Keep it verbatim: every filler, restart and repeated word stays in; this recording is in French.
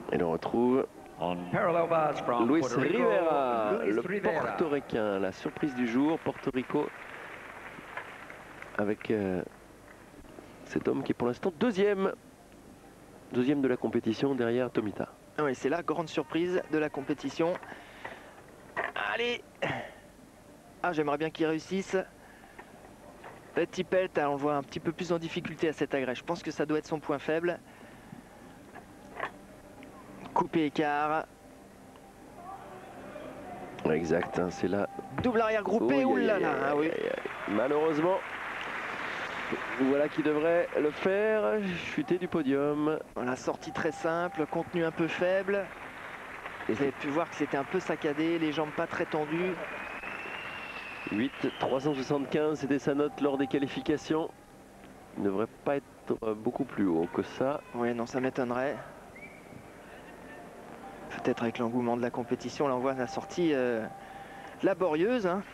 Et l'on retrouve Luis Rivera, le portoricain, la surprise du jour, Porto Rico, avec euh, cet homme qui est pour l'instant deuxième, deuxième de la compétition derrière Tomita. Ah oui, c'est la grande surprise de la compétition. Allez! Ah, j'aimerais bien qu'il réussisse. Petit Pelt, on le voit un petit peu plus en difficulté à cet agrès. Je pense que ça doit être son point faible. Coupé écart. Exact, hein, c'est là. Double arrière groupé, oulala, ah oui. Malheureusement, voilà qui devrait le faire, chuter du podium. Voilà, sortie très simple, contenu un peu faible. Vous avez pu voir que c'était un peu saccadé, les jambes pas très tendues. huit trois cent soixante-quinze, c'était sa note lors des qualifications. Il ne devrait pas être beaucoup plus haut que ça. Oui, non, ça m'étonnerait. Peut-être avec l'engouement de la compétition, là on voit la sortie euh, laborieuse. Hein.